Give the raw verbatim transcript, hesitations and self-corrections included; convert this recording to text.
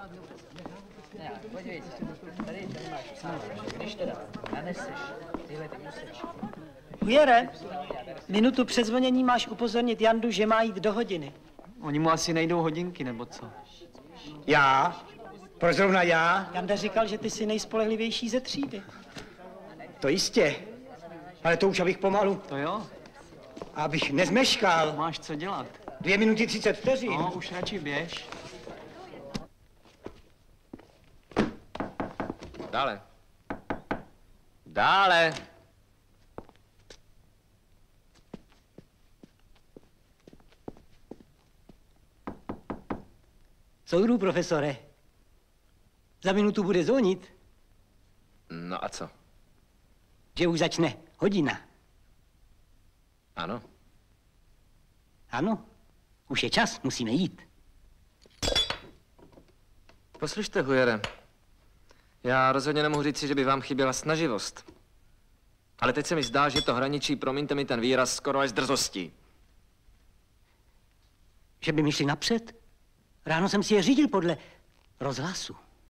Podívejte, tady ten máš sám. Když teda naneseš tyhle ty úseč. Ujere, minutu před zvonění máš upozornit Jandu, že má jít do hodiny. Oni mu asi nejdou hodinky, nebo co? Já? Proč zrovna já? Janda říkal, že ty jsi nejspolehlivější ze třídy. To jistě. Ale to už abych pomalu. To jo. Abych nezmeškal. Máš co dělat. Dvě minuty třicet vteřin. No, už radši běž. Dále. Dále. Soudru, profesore. Za minutu bude zvonit. No a co? Že už začne hodina. Ano. Ano, už je čas, musíme jít. Poslyšte, Hujere, já rozhodně nemohu říct si, že by vám chyběla snaživost. Ale teď se mi zdá, že to hraničí, promiňte mi ten výraz, skoro až s drzostí. Že by mi šli napřed? Ráno jsem si je řídil podle rozhlasu.